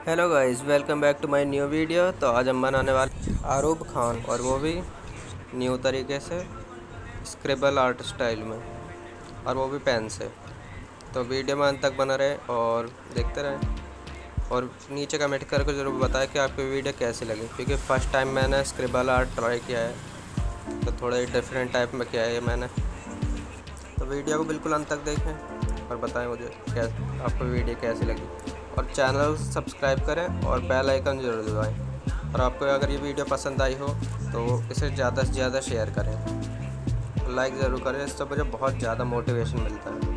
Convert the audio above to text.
Hello guys, welcome back to my new video. तो आज हम बनाने वाले आरूब खान, और वो भी न्यू तरीके से स्क्रिबल आर्ट स्टाइल में, और वो भी पेन से। तो वीडियो में अंत तक बना रहे और देखते रहें, और नीचे कमेंट करके ज़रूर बताएं कि आपकी वीडियो कैसी लगी, क्योंकि फ़र्स्ट टाइम मैंने स्क्रिबल आर्ट ट्राई किया है, तो थोड़ा ही डिफरेंट टाइप में किया है ये मैंने। तो वीडियो को बिल्कुल अंत तक देखें और बताएं मुझे क्या आपको वीडियो कैसी लगी, और चैनल सब्सक्राइब करें और बेल आइकन ज़रूर दबाएं। और आपको अगर ये वीडियो पसंद आई हो तो इसे ज़्यादा से ज़्यादा शेयर करें, लाइक ज़रूर करें, इससे मुझे बहुत ज़्यादा मोटिवेशन मिलता है।